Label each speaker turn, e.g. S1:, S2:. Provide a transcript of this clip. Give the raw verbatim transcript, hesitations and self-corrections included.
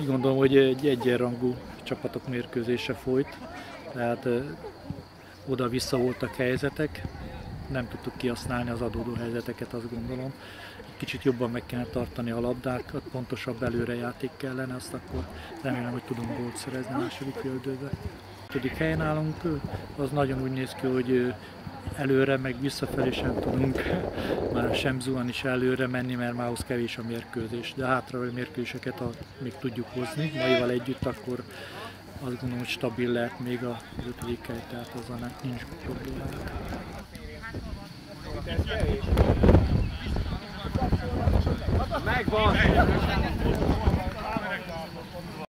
S1: Úgy gondolom, hogy egy egyenrangú csapatok mérkőzése folyt, tehát oda-vissza voltak helyzetek, nem tudtuk kihasználni az adódó helyzeteket, azt gondolom. Egy kicsit jobban meg kellene tartani a labdákat, pontosabb előrejáték kellene, azt akkor remélem, hogy tudunk gólt szerezni a második féldőbe. A ötödik helyen állunk, az nagyon úgy néz ki, hogy előre, meg visszafelé sem tudunk már sem zuhanni, se előre menni, mert már ahhoz kevés a mérkőzés. De hátralévő mérkőzéseket, ha még tudjuk hozni, maival együtt, akkor azt gondolom, hogy stabil lehet még az ötödik hely, tehát azzal nincs problémák.
S2: Megvan!